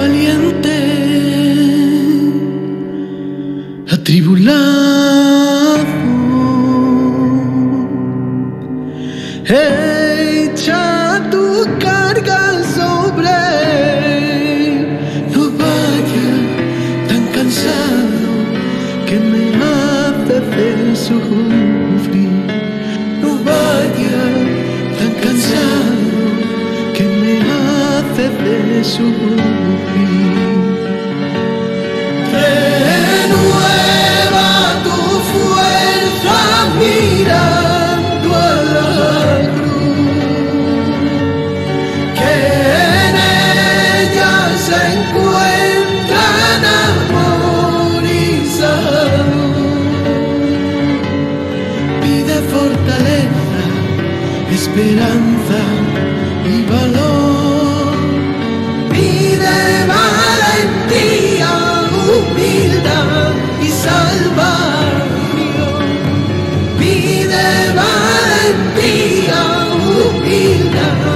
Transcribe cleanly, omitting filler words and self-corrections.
valiente, atribulado, echa tu carga sobre él. No vaya tan cansado que me hace sufrir. No vaya tan cansado que me hace sufrir. Renueva tu fuerza mirando a la cruz, que en ella se encuentran amor y salud. Pide fortaleza, esperanza y valor. Pide valentía, humildad y salvación. Pide valentía, humildad